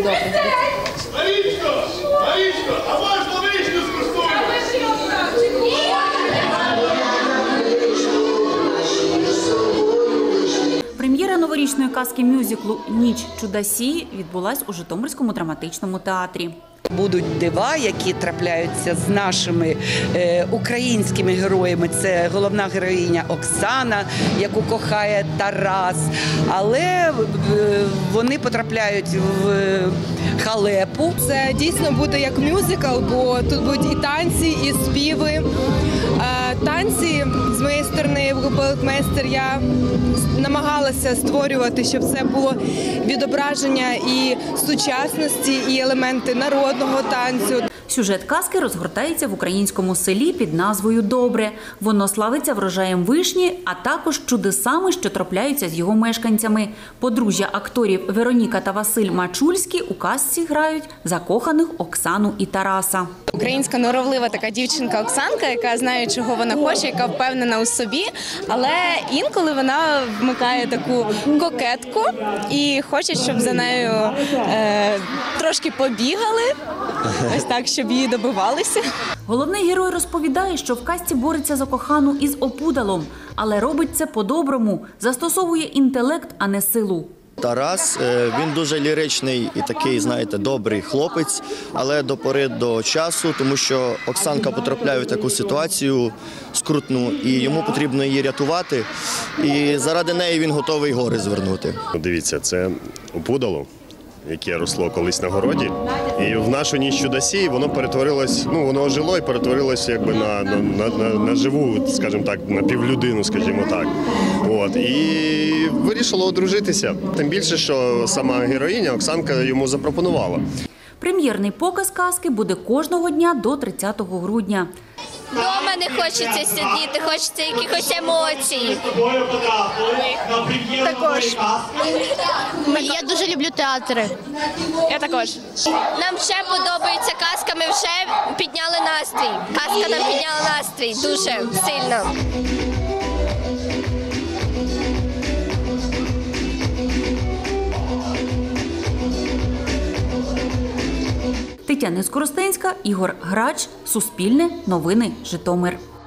добре. Марічко, а можна вишню скуштую? Прем'єра новорічної казки-мюзиклу «Ніч чудосії» відбулась у Житомирському драматичному театрі. Будуть дива, які трапляються з нашими українськими героями. Це головна героїня Оксана, яку кохає Тарас. Але вони потрапляють в халепу. Це дійсно буде як мюзикл, бо тут будуть і танці, і співи. Танці, з моєї сторони, балетмейстер, я намагалася створювати, щоб це було відображення і сучасності, і елементи народного танцю. Сюжет казки розгортається в українському селі під назвою «Добре». Воно славиться врожаєм вишні, а також чудесами, що трапляються з його мешканцями. Подружжя акторів Вероніка та Василь Мачульські у казці грають закоханих Оксану і Тараса. Українська норовлива така дівчинка Оксанка, яка знає, чого вона хоче, яка впевнена у собі, але інколи вона вмикає таку кокетку і хоче, щоб за нею трошки побігали, ось так, щоб її добивалися. Головний герой розповідає, що в казці бореться за кохану із опудалом, але робить це по-доброму, застосовує інтелект, а не силу. Тарас, він дуже ліричний і такий, знаєте, добрий хлопець, але до пори до часу, тому що Оксанка потрапляє в таку ситуацію скрутну, і йому потрібно її рятувати, і заради неї він готовий гори звернути. Дивіться, це опудало, яке росло колись на городі, і в нашу ніч чудосії воно перетворилось, воно ожило і перетворилось якби на живу, скажімо так, на півлюдину, скажімо так. От, і вирішило одружитися. Тим більше, що сама героїня Оксанка йому запропонувала. Прем'єрний показ казки буде кожного дня до 30 грудня. Дома не хочеться сидіти, хочеться якихось емоцій. Також. Я дуже люблю театри. Я також. Нам ще подобається казка, ми вже підняли настрій. Казка нам підняла настрій дуже сильно. Тетяна Скоростенська, Ігор Грач, Суспільне, Новини, Житомир.